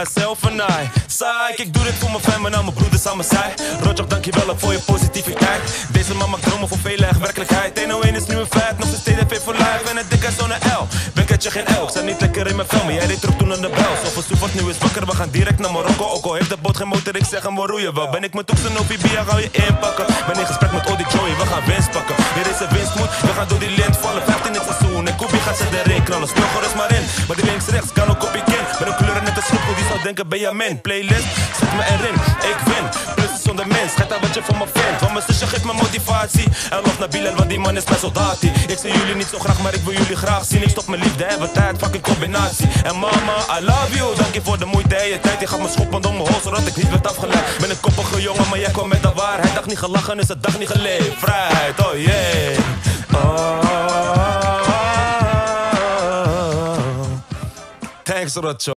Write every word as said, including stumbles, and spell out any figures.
zelf en I. Saai, ik doe dit voor mijn fam en al mijn broeders aan mijn zij. Rotjoch, dankjewel ook voor je positiviteit. Deze man maakt dromen voor vele echt werkelijkheid. één oh één is nu een feit, nog steeds T V voor life. En het dik uit zo'n L, Benketje geen L. Ik sta niet lekker in mijn film, maar jij deed terug toen aan de bel. Zoveel soepert nu is wakker, we gaan direct naar Marokko. Ook al heeft de boot geen motor, ik zeg hem we roeien wel. Ben ik met Toeksen of Ibia, ga je inpakken. Ben in gesprek met Odi Joey, we gaan winst pakken. Hier is een winstmoed, we gaan door die lint vallen. vijftien in het seizoen en Koepie gaat ze erin knallen. Snel gerust maar in, maar die links rechts kan ook op je kin. Met een kleuren net een snoepel, die zou denken Benjamin. Playlist, zet me erin, ik win. Plus zonder mens, gaat daar wat je van me vindt. Want mijn zusje geeft me motivatie. En lof naar Bilal, want die man is mijn soldatie. Ik zie jullie niet zo graag, maar ik wil jullie graag zien. Ik stop mijn liefde, hebben tijd, fucking combinatie. En mama, I love you, dank je voor de moeite en je tijd. Je gaat me schoppen om mijn hol, zodat ik niet werd afgeleid. Ben een koppige jongen, maar jij kwam met de waarheid. Dag niet gelachen, is de dag niet geleefd. Vrijheid, oh yeah. Oh. Thanks, Rotjoch.